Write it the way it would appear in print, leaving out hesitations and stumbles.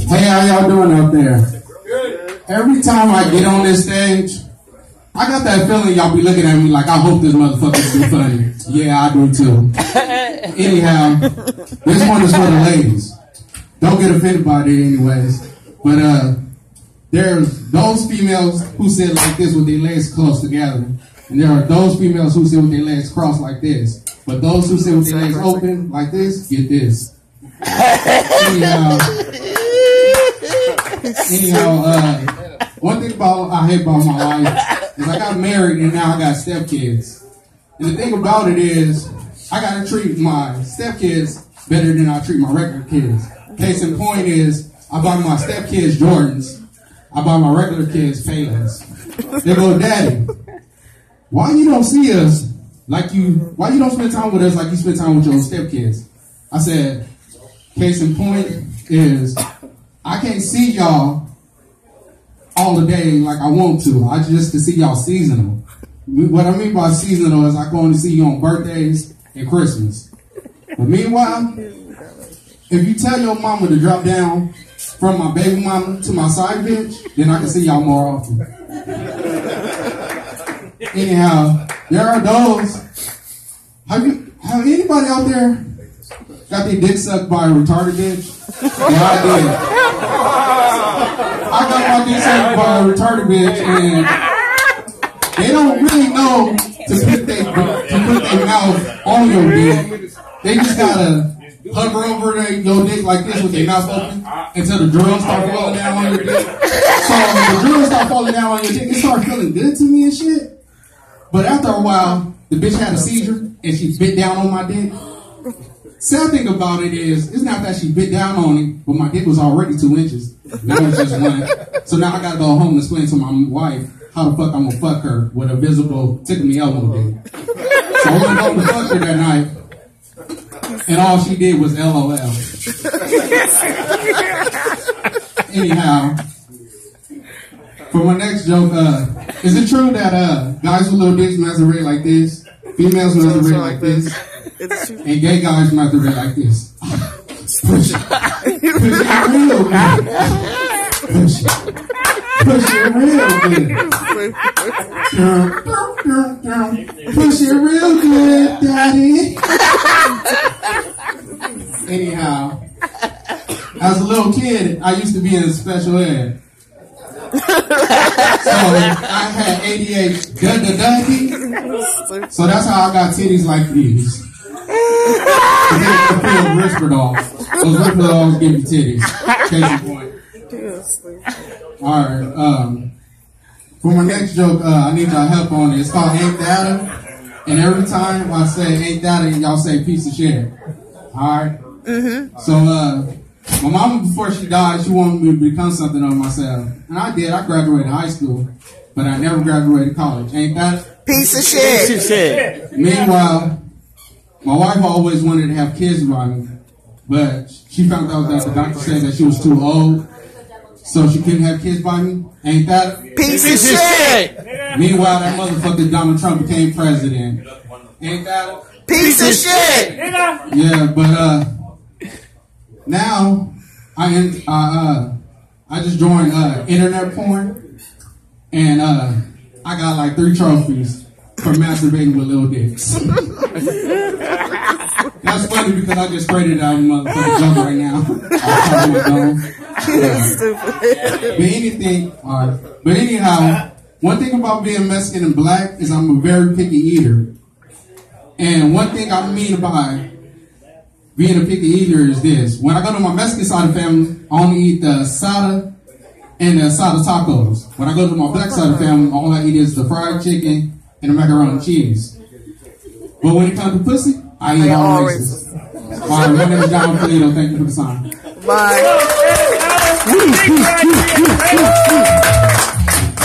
Hey, how y'all doing out there? Every time I get on this stage, I got that feeling y'all be looking at me like, I hope this motherfucker's too funny. Yeah, I do too. Anyhow, this one is for the ladies. Don't get offended by it anyways. But there's those females who sit like this with their legs close together. And there are those females who sit with their legs crossed like this. But those who sit with their legs open like this, get this. Anyhow, one thing I hate about my life is I got married and now I got stepkids. And the thing about it is, I gotta treat my stepkids better than I treat my regular kids. Case in point is, I buy my stepkids Jordans, I buy my regular kids Payless. They go, Daddy, why you don't see us like why you don't spend time with us like you spend time with your stepkids? I said, case in point is, I can't see y'all all the day like I want to. I just to see y'all seasonal. What I mean by seasonal is I go on to see you on birthdays and Christmas. But meanwhile, if you tell your mama to drop down from my baby mama to my side bitch, then I can see y'all more often. Anyhow, there are those. Have anybody out there got their dick sucked by a retarded bitch? Yeah, I did. I got my dick sucked by a retarded bitch, and they don't really know to put their mouth on your dick. They just gotta hover over your dick like this with their mouth open until the drums start falling down on your dick. So when the drums start falling down on your dick, it started feeling good to me and shit. But after a while, the bitch had a seizure and she bit down on my dick. Sad thing about it is, it's not that she bit down on it, but my dick was already 2 inches. It was just one. So now I gotta go home and explain to my wife how the fuck I'm gonna fuck her with a visible tickle me elbow dick. So I went home to fuck her that night, and all she did was LOL. Anyhow, for my next joke, is it true that guys with little dicks masturbate like this, females masturbate like this, and gay guys masturbate like this? Push it. Push it real good. Push it real good. Push it real good, Daddy. Anyhow, as a little kid, I used to be in special ed. So I had 88 duddy. So that's how I got titties like these. Those Risperdals give you titties. Case in point. Alright, for my next joke, I need y'all help on it. It's called Ain't Data. And every time I say Ain't Data, y'all say piece of shit. Alright? So, my mama, before she died, she wanted me to become something of myself. And I did. I graduated high school, but I never graduated college. Ain't that? Piece of shit. Piece of shit. Meanwhile, my wife always wanted to have kids by me, but she found out that the doctor said that she was too old, so she couldn't have kids by me. Ain't that? Piece of shit. Meanwhile, that motherfucker Donald Trump became president. Ain't that? Piece of shit. Yeah, but now I just joined internet porn, and I got like 3 trophies for masturbating with little dicks. That's funny because I just created out motherfucking jump right now. But anyhow, one thing about being Mexican and black is I'm a very picky eater. And one thing I mean by being a picky eater is this. When I go to my Mexican side of the family, I only eat the asada and the asada tacos. When I go to my black side of the family, all I eat is the fried chicken and the macaroni and cheese. But when it comes to pussy, I eat all races. Alright, my name is John Pulido. Thank you for the sign. Bye.